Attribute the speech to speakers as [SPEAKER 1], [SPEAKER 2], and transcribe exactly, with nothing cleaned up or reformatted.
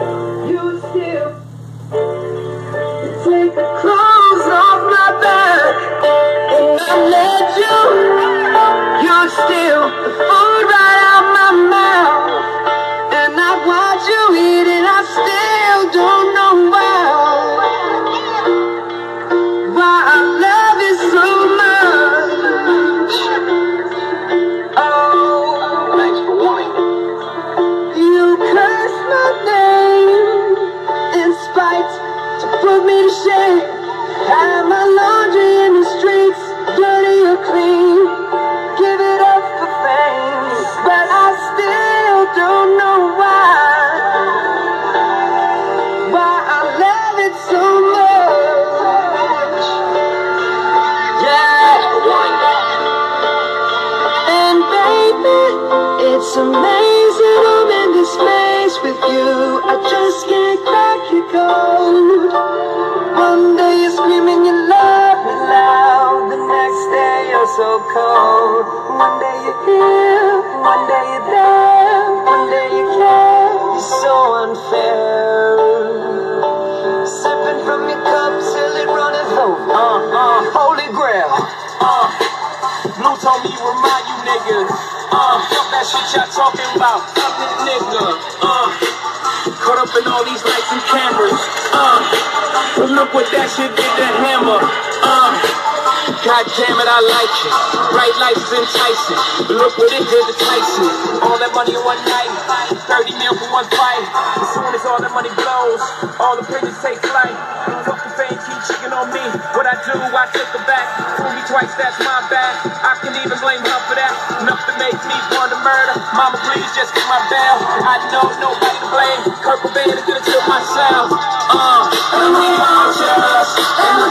[SPEAKER 1] You still take the clothes off my back, and I let you. You still the food right out my mouth, and I watch you eat it. I still don't know why. Why I love you so much. Oh, thanks for warning. You curse my name in spite to put me to shame. Have my laundry in the streets, dirty or clean. Give it up for fame, but I still don't know why. Why I love it so much. Yeah. And baby, it's amazing I'm in this space with you. I just can't crack your code. One day you're screaming you love me loud, the next day you're so cold. One day you're here, one day you're there, one day you care. You're so unfair. Sipping from your cup till it runneth over. Uh, uh, holy grail. Uh, Blue told me you remind you niggas. Uh, fuck that shit y'all talking about. Fuck this nigga. Uh, caught up in all these lights and cameras. Uh, but look what that shit did to Hammer. Uh, God damn it, I like it. Bright lights is enticing. But look what it did to Tyson. All that money in one night, thirty mil for one fight. As soon as all that money blows, all the prisoners take flight. Fuck the fame, keep cheating on me. What I do, I take it back. Fool me twice, that's my bad. I can even blame her for that. Enough to make me want to murder. Mama, please just get my bail. I know nobody to blame. Kurt Cobain is gonna kill myself. Uh, I need my trust.